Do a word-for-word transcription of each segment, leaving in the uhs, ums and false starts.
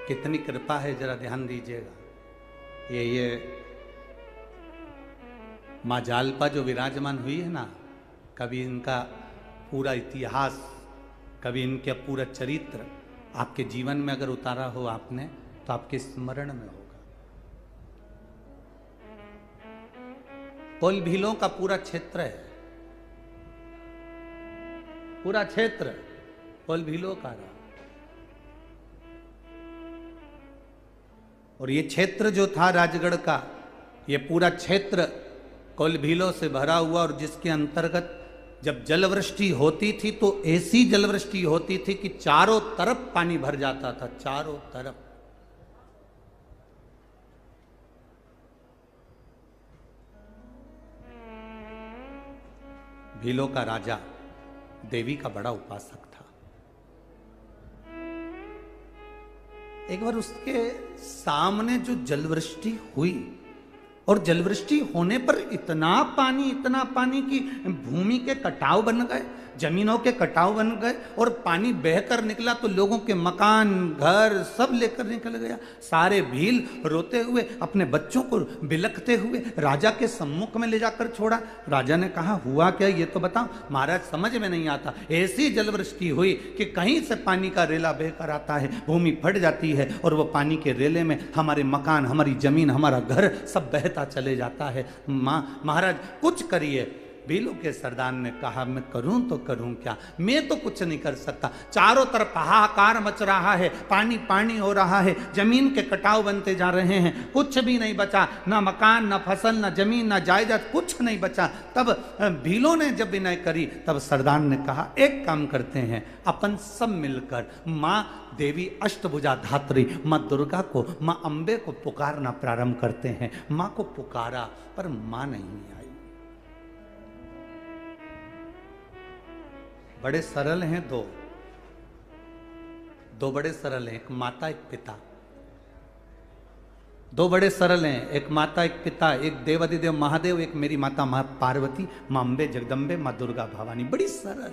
कितनी कृपा है, जरा ध्यान दीजिएगा। ये ये माँ जालपा जो विराजमान हुई है ना, कभी इनका पूरा इतिहास, कभी इनके पूरा चरित्र आपके जीवन में अगर उतारा हो आपने, तो आपके स्मरण में होगा। कोल भीलों का पूरा क्षेत्र है, पूरा क्षेत्र कोल भीलों का रहा। और ये क्षेत्र जो था राजगढ़ का, ये पूरा क्षेत्र कोल भीलों से भरा हुआ, और जिसके अंतर्गत जब जलवृष्टि होती थी तो ऐसी जलवृष्टि होती थी कि चारों तरफ पानी भर जाता था, चारों तरफ। भीलों का राजा देवी का बड़ा उपासक था। एक बार उसके सामने जो जलवृष्टि हुई, और जलवृष्टि होने पर इतना पानी इतना पानी कि भूमि के कटाव बन गए, जमीनों के कटाव बन गए, और पानी बहकर निकला तो लोगों के मकान घर सब लेकर निकल गया। सारे भील रोते हुए, अपने बच्चों को बिलखते हुए राजा के सम्मुख में ले जाकर छोड़ा। राजा ने कहा, हुआ क्या ये तो बताओ। महाराज, समझ में नहीं आता, ऐसी जलवृष्टि हुई कि कहीं से पानी का रेला बहकर आता है, भूमि फट जाती है, और वो पानी के रेले में हमारे मकान, हमारी जमीन, हमारा घर सब बहता चले जाता है। मां महाराज कुछ करिए। भीलों के सरदार ने कहा, मैं करूं तो करूं क्या, मैं तो कुछ नहीं कर सकता। चारों तरफ हाहाकार मच रहा है, पानी पानी हो रहा है, जमीन के कटाव बनते जा रहे हैं, कुछ भी नहीं बचा, ना मकान, ना फसल, ना जमीन, ना जायदाद, कुछ नहीं बचा। तब भीलों ने जब विनय करी, तब सरदार ने कहा, एक काम करते हैं, अपन सब मिलकर माँ देवी अष्टभुजा धात्री माँ दुर्गा को, माँ अम्बे को पुकारना प्रारंभ करते हैं। माँ को पुकारा पर माँ नहीं आई। बड़े सरल हैं दो दो बड़े सरल हैं, एक माता एक पिता। दो बड़े सरल हैं, एक माता एक पिता, एक देवादिदेव महादेव, एक मेरी माता मां पार्वती, मां अम्बे जगदम्बे, मां दुर्गा भवानी। बड़ी सरल।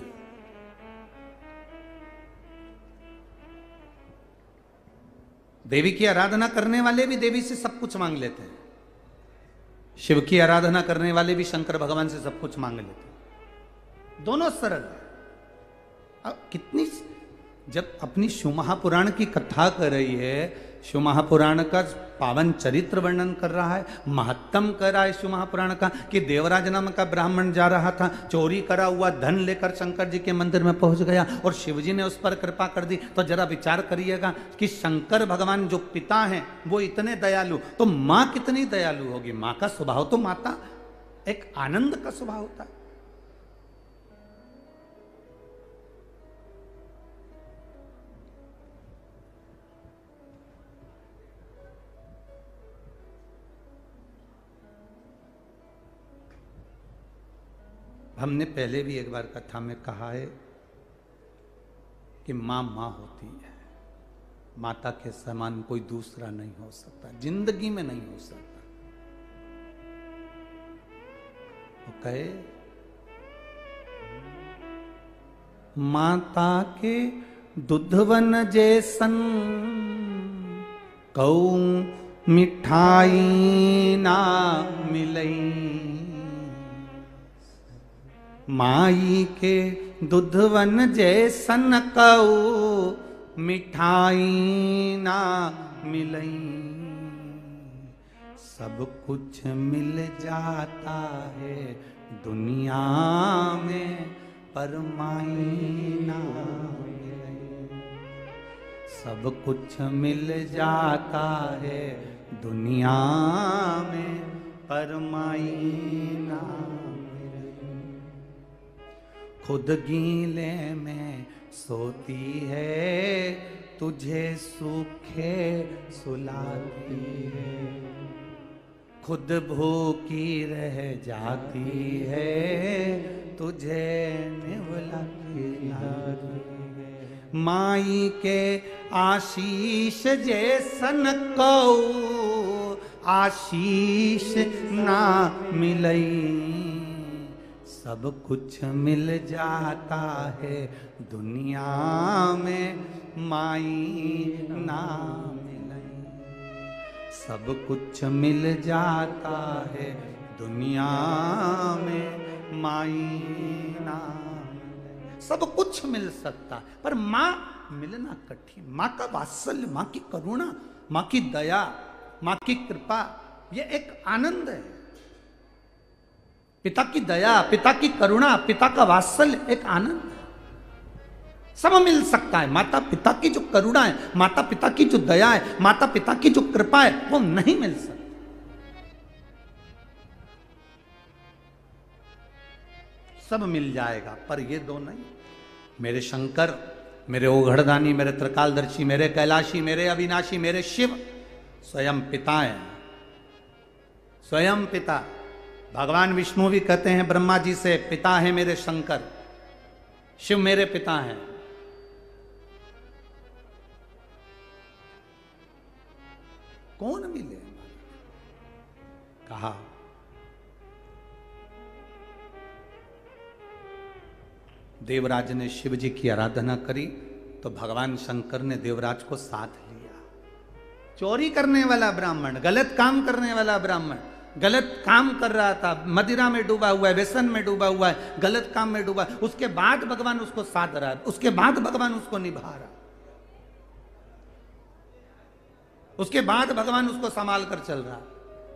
देवी की आराधना करने वाले भी देवी से सब कुछ मांग लेते हैं, शिव की आराधना करने वाले भी शंकर भगवान से सब कुछ मांग लेते हैं। दोनों सरल। अब कितनी, जब अपनी शिव महापुराण की कथा कर रही है, शिव महापुराण का पावन चरित्र वर्णन कर रहा है, महत्तम कर रहा है शिव महापुराण का, कि देवराज नाम का ब्राह्मण जा रहा था, चोरी करा हुआ धन लेकर शंकर जी के मंदिर में पहुंच गया, और शिव जी ने उस पर कृपा कर दी। तो जरा विचार करिएगा कि शंकर भगवान जो पिता हैं वो इतने दयालु, तो माँ कितनी दयालु होगी। माँ का स्वभाव तो, माता एक आनंद का स्वभाव होता है। हमने पहले भी एक बार कथा में कहा है कि माँ माँ होती है, माता के समान कोई दूसरा नहीं हो सकता, जिंदगी में नहीं हो सकता। वो कहे, माता के दुधवन जैसन कऊ मिठाई ना मिलई, माई के दुधवन जैसन कऊ मिठाई ना मिलई, सब कुछ मिल जाता है दुनिया में, पर माई ना मिलई। सब कुछ मिल जाता है दुनिया में, पर माई ना खुद गीले में सोती है, तुझे सूखे सुलाती है, खुद भूखी रह जाती है, तुझे निवला खिलाती है। माई के आशीष जैसन कऊ आशीष ना मिलई, सब कुछ मिल जाता है दुनिया में, माई ना मिलई। सब कुछ मिल जाता है दुनिया में माई नाम, सब कुछ मिल सकता है पर मां मिलना कठिन। मां का वात्सल्य, मां की करुणा, मां की दया, मां की कृपा, यह एक आनंद है। पिता की दया, पिता की करुणा, पिता का वात्सल्य एक आनंद है। सब मिल सकता है, माता पिता की जो करुणा है, माता पिता की जो दया है, माता पिता की जो कृपा है, वो नहीं मिल सकती। सब मिल जाएगा पर ये दो नहीं। मेरे शंकर, मेरे ओघड़दानी, मेरे त्रिकालदर्शी, मेरे कैलाशी, मेरे अविनाशी, मेरे शिव स्वयं पिता हैं, स्वयं पिता। भगवान विष्णु भी कहते हैं ब्रह्मा जी से, पिता है मेरे शंकर, शिव मेरे पिता हैं। कौन मिले? कहा देवराज ने शिव जी की आराधना करी तो भगवान शंकर ने देवराज को साथ लिया। चोरी करने वाला ब्राह्मण, गलत काम करने वाला ब्राह्मण, गलत काम कर रहा था, मदिरा में डूबा हुआ है, व्यसन में डूबा हुआ है, गलत काम में डूबा, उसके बाद भगवान उसको साथ रहा है, उसके बाद भगवान उसको निभा रहा, उसके बाद भगवान उसको संभाल कर चल रहा।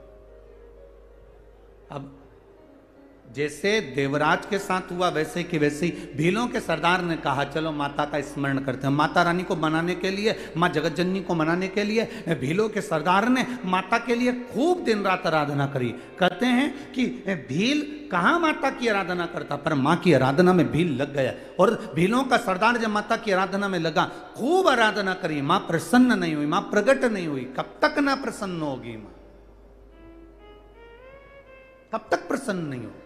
अब जैसे देवराज के साथ हुआ वैसे कि वैसे ही भीलों के सरदार ने कहा चलो माता का स्मरण करते हैं। माता रानी को मनाने के लिए, माँ जगतजननी को मनाने के लिए भीलों के सरदार ने माता के लिए खूब दिन रात आराधना करी। कहते हैं कि भील कहाँ माता की आराधना करता, पर माँ की आराधना में भील लग गया। और भीलों का सरदार जब माता की आराधना में लगा, खूब आराधना करी, माँ प्रसन्न नहीं हुई, माँ प्रकट नहीं हुई। कब तक ना प्रसन्न होगी माँ, कब तक प्रसन्न नहीं होगी?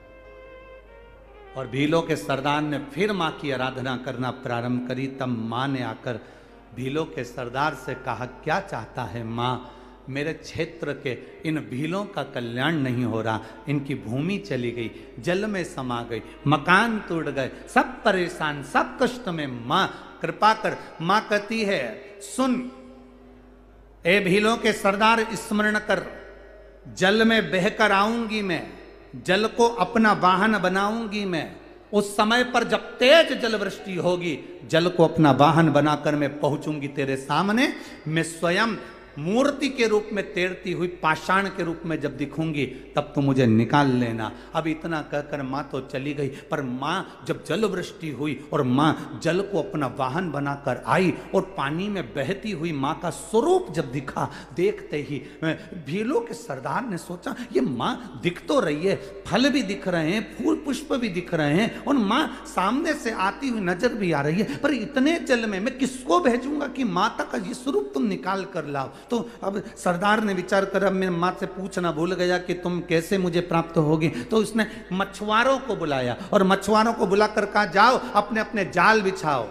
और भीलों के सरदार ने फिर मां की आराधना करना प्रारंभ करी। तब मां ने आकर भीलों के सरदार से कहा, क्या चाहता है मां? मेरे क्षेत्र के इन भीलों का कल्याण नहीं हो रहा, इनकी भूमि चली गई, जल में समा गई, मकान टूट गए, सब परेशान, सब कष्ट में, मां कृपा कर। मां कहती है, सुन ए भीलों के सरदार, स्मरण कर, जल में बहकर आऊंगी मैं, जल को अपना वाहन बनाऊंगी मैं। उस समय पर जब तेज जल वृष्टि होगी, जल को अपना वाहन बनाकर मैं पहुंचूंगी तेरे सामने। मैं स्वयं मूर्ति के रूप में तैरती हुई पाषाण के रूप में जब दिखूंगी, तब तो मुझे निकाल लेना। अब इतना कहकर माँ तो चली गई, पर माँ जब जल वृष्टि हुई और माँ जल को अपना वाहन बनाकर आई और पानी में बहती हुई माँ का स्वरूप जब दिखा, देखते ही भीलों के सरदार ने सोचा, ये माँ दिख तो रही है, फल भी दिख रहे हैं, फूल पुष्प भी दिख रहे हैं, और माँ सामने से आती हुई नजर भी आ रही है, पर इतने जल में मैं किसको भेजूंगा कि माता का ये स्वरूप तुम निकाल कर लाओ। तो अब सरदार ने विचार कर, अब मैं माँ से पूछना भूल गया कि तुम कैसे मुझे प्राप्त होगी। तो उसने मछुआरों को बुलाया और मछुआरों को बुलाकर कहा, जाओ अपने अपने जाल बिछाओ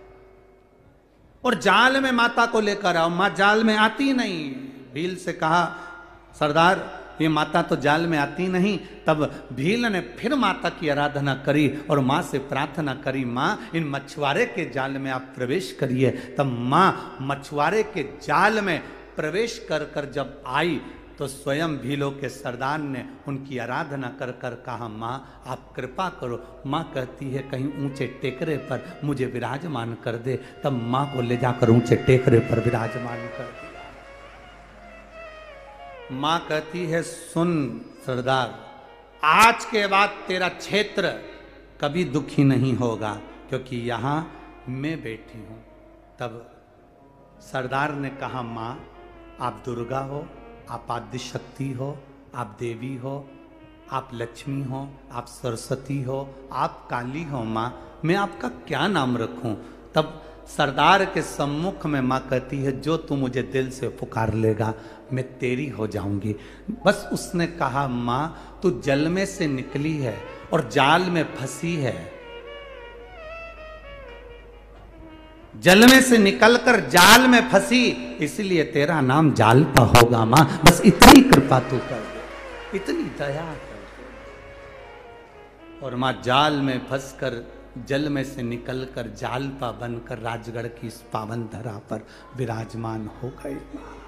और जाल में माता को लेकर आओ। माँ जाल में आती नहीं। भील से कहा, सरदार ये माता तो जाल में आती नहीं। तब भील ने फिर माता की आराधना करी और माँ से प्रार्थना करी, माँ इन मछुआरे के जाल में आप प्रवेश करिए। तब माँ मछुआरे के जाल में प्रवेश कर कर जब आई तो स्वयं भीलों के सरदार ने उनकी आराधना कर कर कहा, माँ आप कृपा करो। माँ कहती है, कहीं ऊंचे टेकरे पर मुझे विराजमान कर दे। तब माँ को ले जाकर ऊंचे टेकरे पर विराजमान कर दिया। माँ कहती है, सुन सरदार, आज के बाद तेरा क्षेत्र कभी दुखी नहीं होगा, क्योंकि यहाँ मैं बैठी हूँ। तब सरदार ने कहा, माँ आप दुर्गा हो, आप आदि शक्ति हो, आप देवी हो, आप लक्ष्मी हो, आप सरस्वती हो, आप काली हो, माँ मैं आपका क्या नाम रखूं? तब सरदार के सम्मुख में माँ कहती है, जो तू मुझे दिल से पुकार लेगा मैं तेरी हो जाऊंगी। बस उसने कहा, माँ तू जल में से निकली है और जाल में फंसी है, जल में से निकलकर जाल में फंसी, इसलिए तेरा नाम जालपा होगा। माँ बस इतनी कृपा तू कर दे, इतनी दया कर दे। और माँ जाल में फंसकर, जल में से निकलकर जालपा बनकर राजगढ़ की इस पावन धरा पर विराजमान हो गई।